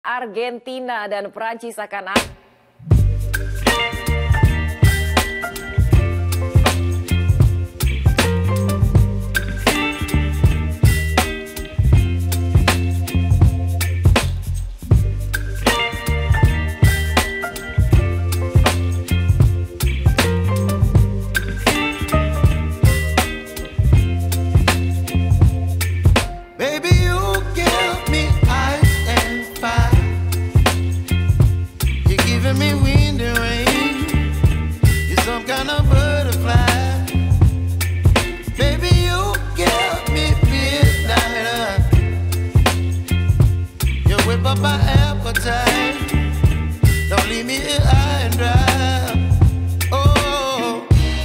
Argentina dan Prancis akan me wind and rain. You're some kind of butterfly. Baby, you give me midnight. You whip up my appetite. Don't leave me here high and dry. Oh,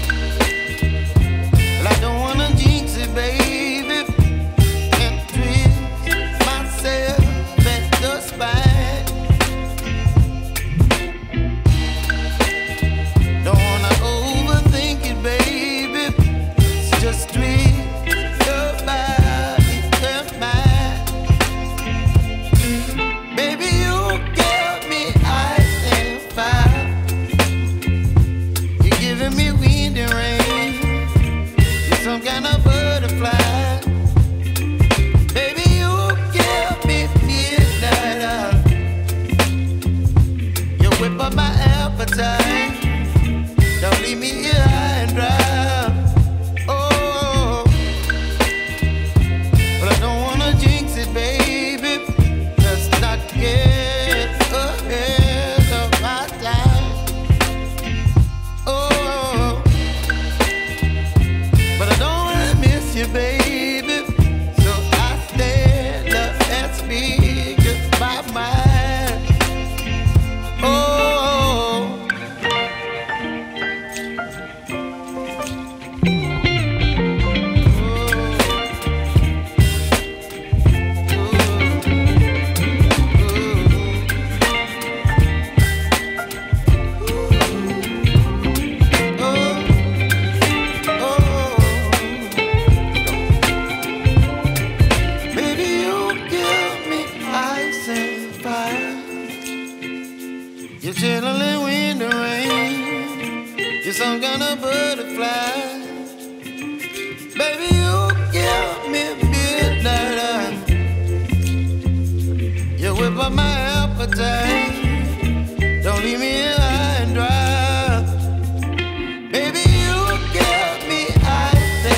well, I don't wanna jinx it, baby, and twist myself at the spine. Just twist your body and mine. Baby, you give me ice and fire. You're giving me wind and rain. You're some kind of butterfly. Baby, you give me midnight. You whip up my appetite. Don't leave me here high and dry. Baby, so I stand up and speak my mind. Oh, you're chilling wind and rain. You're some kind of butterfly. Baby, you give me midnight. You whip up my appetite.